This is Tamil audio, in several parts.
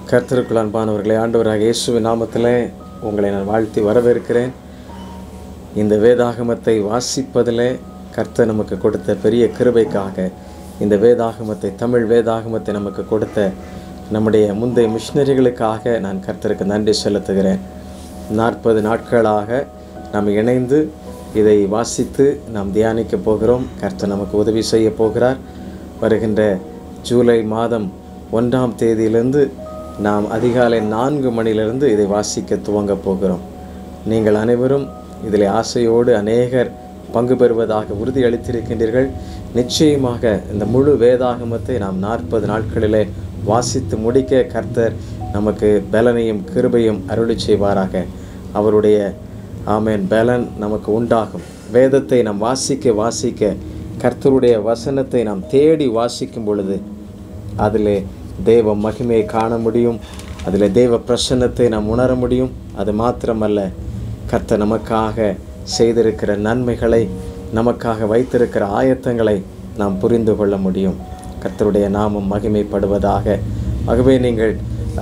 கர்த்தருக்குள் அன்பானவர்களே, ஆண்டவராக இயேசுவின் நாமத்திலே உங்களை நான் வாழ்த்தி வரவேற்கிறேன். இந்த வேதாகமத்தை வாசிப்பதிலே கர்த்தர் நமக்கு கொடுத்த பெரிய கிருபைக்காக, இந்த வேதாகமத்தை, தமிழ் வேதாகமத்தை நமக்கு கொடுத்த நம்முடைய முந்தைய மிஷினரிகளுக்காக நான் கர்த்தருக்கு நன்றி செலுத்துகிறேன். 40 நாட்களாக நாம் இணைந்து இதை வாசித்து நாம் தியானிக்க போகிறோம். கர்த்தர் நமக்கு உதவி செய்ய போகிறார். வருகின்ற ஜூலை மாதம் 1ஆம் தேதியிலிருந்து நாம் அதிகாலை 4 மணியிலிருந்து இதை வாசிக்க துவங்க போகிறோம். நீங்கள் அனைவரும் இதில் ஆசையோடு அநேகர் பங்கு பெறுவதாக உறுதியளித்திருக்கின்றீர்கள். நிச்சயமாக இந்த முழு வேதாகமத்தை நாம் 40 நாட்களிலே வாசித்து முடிக்க கர்த்தர் நமக்கு பலனையும் கிருபையும் அருளி செய்வாராக. அவருடைய ஆமென் பலன் நமக்கு உண்டாகும். வேதத்தை நாம் வாசிக்க கர்த்தருடைய வசனத்தை நாம் தேடி வாசிக்கும் பொழுது அதிலே தேவ மகிமையை காண முடியும். அதில் தேவ பிரசன்னத்தை நாம் உணர முடியும். அது மாத்திரமல்ல, கர்த்தர் நமக்காக செய்திருக்கிற நன்மைகளை, நமக்காக வைத்திருக்கிற ஆயத்தங்களை நாம் புரிந்து கொள்ள முடியும். கர்த்தருடைய நாமம் மகிமைப்படுவதாக. ஆகவே நீங்கள்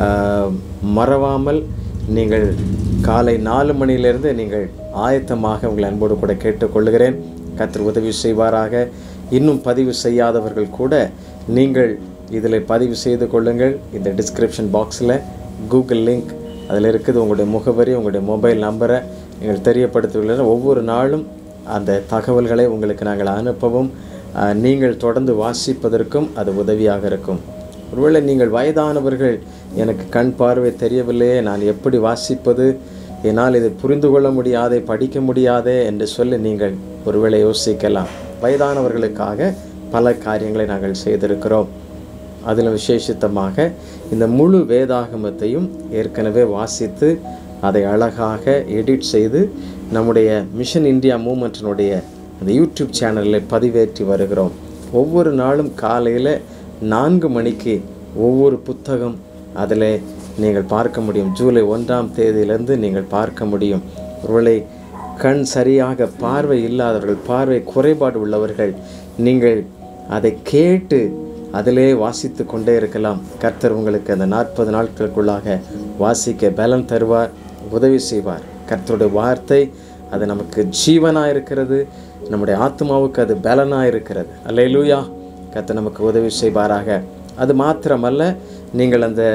மறவாமல் நீங்கள் காலை 4 மணியிலிருந்து நீங்கள் ஆயத்தமாக உங்களை அன்போடு கூட கேட்டுக்கொள்கிறேன். கர்த்தர் உதவி செய்வாராக. இன்னும் பதிவு செய்யாதவர்கள் கூட நீங்கள் இதில் பதிவு செய்து கொள்ளுங்கள். இந்த டிஸ்கிரிப்ஷன் பாக்ஸில் கூகுள் லிங்க் அதில் இருக்குது. உங்களுடைய முகவரி, உங்களுடைய மொபைல் நம்பரை நீங்கள் தெரியப்படுத்துவீர்கள். ஒவ்வொரு நாளும் அந்த தகவல்களை உங்களுக்கு நாங்கள் அனுப்பவும், நீங்கள் தொடர்ந்து வாசிப்பதற்கும் அது உதவியாக இருக்கும். ஒருவேளை நீங்கள் வயதானவர்கள், எனக்கு கண் பார்வை தெரியவில்லையே, நான் எப்படி வாசிப்பது, என்னால் இதை புரிந்து கொள்ள முடியாதே, படிக்க முடியாதே என்று சொல்லி நீங்கள் ஒருவேளை யோசிக்கலாம். வயதானவர்களுக்காக பல காரியங்களை நாங்கள் செய்திருக்கிறோம். அதில் விசேஷித்தமாக இந்த முழு வேதாகமத்தையும் ஏற்கனவே வாசித்து அதை அழகாக எடிட் செய்து நம்முடைய மிஷன் இந்தியா மூமெண்ட்டினுடைய அந்த யூடியூப் சேனலில் பதிவேற்றி வருகிறோம். ஒவ்வொரு நாளும் காலையில் 4 மணிக்கு ஒவ்வொரு புத்தகம் அதில் நீங்கள் பார்க்க முடியும். ஜூலை 1ஆம் தேதியிலிருந்து நீங்கள் பார்க்க முடியும். ஒருவேளை கண் சரியாக பார்வை இல்லாதவர்கள், பார்வை குறைபாடு உள்ளவர்கள், நீங்கள் அதை கேட்டு அதிலே வாசித்து கொண்டே இருக்கலாம். கர்த்தர் உங்களுக்கு அந்த 40 நாட்களுக்குள்ளாக வாசிக்க பலன் தருவார், உதவி செய்வார். கர்த்தருடைய வார்த்தை அது நமக்கு ஜீவனாக இருக்கிறது, நம்முடைய ஆத்மாவுக்கு அது பலனாக இருக்கிறது. அல்லேலூயா. கர்த்தர் நமக்கு உதவி செய்வாராக. அது மாத்திரமல்ல, நீங்கள் அந்த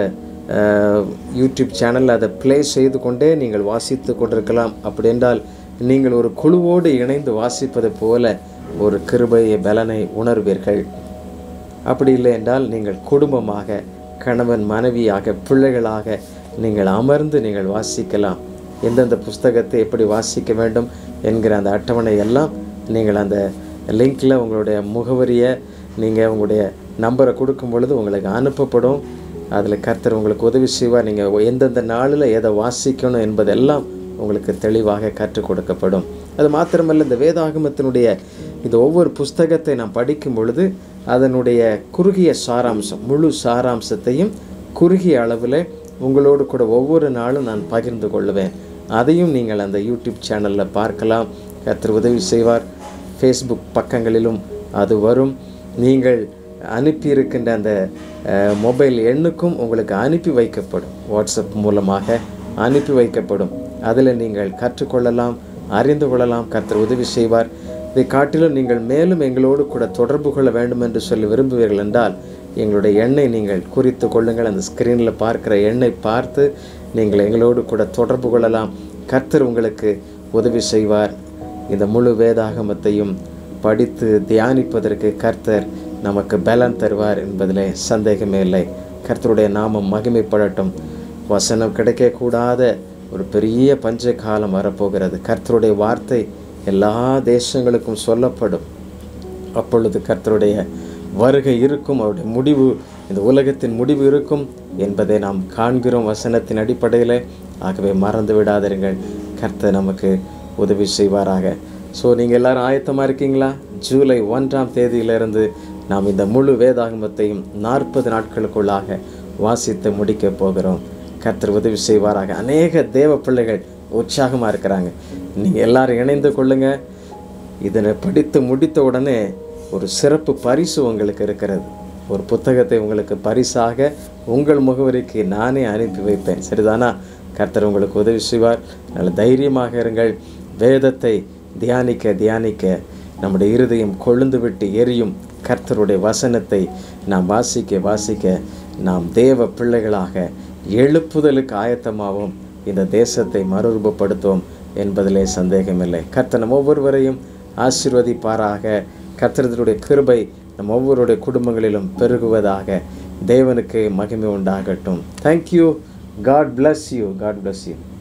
யூடியூப் சேனலில் அதை ப்ளே செய்து கொண்டே நீங்கள் வாசித்து கொண்டிருக்கலாம். அப்படி என்றால் நீங்கள் ஒரு குழுவோடு இணைந்து வாசிப்பது போல ஒரு கிருபையை, பலனை உணர்வீர்கள். அப்படி இல்லை என்றால் நீங்கள் குடும்பமாக, கணவன் மனைவியாக, பிள்ளைகளாக நீங்கள் அமர்ந்து நீங்கள் வாசிக்கலாம். எந்தெந்த புஸ்தகத்தை எப்படி வாசிக்க வேண்டும் என்கிற அந்த அட்டவணை எல்லாம் நீங்கள் அந்த லிங்கில் உங்களுடைய முகவரியை, நீங்கள் உங்களுடைய நம்பரை கொடுக்கும் பொழுது உங்களுக்கு அனுப்பப்படும். அதில் கர்த்தர் உங்களுக்கு உதவி செய்வார். நீங்கள் எந்தெந்த நாளில் எதை வாசிக்கணும் என்பதெல்லாம் உங்களுக்கு தெளிவாக கற்றுக் கொடுக்கப்படும். அது மாத்திரமல்ல, இந்த வேதாகமத்தினுடைய இந்த ஒவ்வொரு புஸ்தகத்தை நாம் படிக்கும் பொழுது அதனுடைய குறுகிய சாராம்சம், முழு சாராம்சத்தையும் குறுகிய அளவில் உங்களோடு கூட ஒவ்வொரு நாளும் நான் பகிர்ந்து கொள்ளுவேன். அதையும் நீங்கள் அந்த யூடியூப் சேனலில் பார்க்கலாம். கர்த்தர் உதவி செய்வார். ஃபேஸ்புக் பக்கங்களிலும் அது வரும். நீங்கள் அனுப்பியிருக்கின்ற அந்த மொபைல் எண்ணுக்கும் உங்களுக்கு அனுப்பி வைக்கப்படும். வாட்ஸ்அப் மூலமாக அனுப்பி வைக்கப்படும். அதில் நீங்கள் கற்றுக்கொள்ளலாம், அறிந்து கொள்ளலாம். கர்த்தர் உதவி செய்வார். இதை காட்டிலும் நீங்கள் மேலும் எங்களோடு கூட தொடர்பு கொள்ள வேண்டும் என்று சொல்லி விரும்புவீர்கள் என்றால் எங்களுடைய எண்ணை நீங்கள் குறித்து கொள்ளுங்கள். அந்த ஸ்க்ரீனில் பார்க்கிற எண்ணை பார்த்து நீங்கள் எங்களோடு கூட தொடர்பு கொள்ளலாம். கர்த்தர் உங்களுக்கு உதவி செய்வார். இந்த முழு வேதாகமத்தையும் படித்து தியானிப்பதற்கு கர்த்தர் நமக்கு பலன் தருவார் என்பதிலே சந்தேகமே இல்லை. கர்த்தருடைய நாமம் மகிமைப்படட்டும். வசனம் கிடைக்கக்கூடாத ஒரு பெரிய பஞ்ச காலம் வரப்போகிறது. கர்த்தருடைய வார்த்தை எல்லா தேசங்களுக்கும் சொல்லப்படும். அப்பொழுது கர்த்தருடைய வருகை இருக்கும், அவருடைய முடிவு, இந்த உலகத்தின் முடிவு இருக்கும் என்பதை நாம் காண்கிறோம் வசனத்தின் அடிப்படையில். ஆகவே மறந்து விடாதீர்கள். கர்த்தர் நமக்கு உதவி செய்வாராக. ஸோ நீங்கள் எல்லோரும் ஆயத்தமாக இருக்கீங்களா? ஜூலை 1ஆம் தேதியிலிருந்து நாம் இந்த முழு வேதாகமத்தையும் 40 நாட்களுக்குள்ளாக வாசித்து முடிக்க போகிறோம். கர்த்தர் உதவி செய்வாராக. அநேக தேவ பிள்ளைகள் உற்சாகமாக இருக்கிறாங்க. நீங்கள் எல்லாரும் இணைந்து கொள்ளுங்கள். இதனை படித்து முடித்த உடனே ஒரு சிறப்பு பரிசு உங்களுக்கு இருக்கிறது. ஒரு புத்தகத்தை உங்களுக்கு பரிசாக உங்கள் முகவரிக்கு நானே அனுப்பி வைப்பேன். சரிதானா? கர்த்தர் உங்களுக்கு உதவி செய்வார். நல்ல தைரியமாக இருங்கள். வேதத்தை தியானிக்க தியானிக்க நம்முடைய இருதயம் கொழுந்து விட்டு எரியும். கர்த்தருடைய வசனத்தை நாம் வாசிக்க வாசிக்க நாம் தேவ பிள்ளைகளாக எழுப்புதலுக்கு ஆயத்தமாகவும் இந்த தேசத்தை மறுரூபப்படுத்துவோம் என்பதிலே சந்தேகமில்லை. கர்த்தர் நம் ஒவ்வொருவரையும் ஆசீர்வதிப்பாராக. கர்த்தருடைய கிருபை நம் ஒவ்வொருடைய குடும்பங்களிலும் பெருகுவதாக. தேவனுக்கு மகிமை உண்டாகட்டும். Thank you. God bless you. God bless you.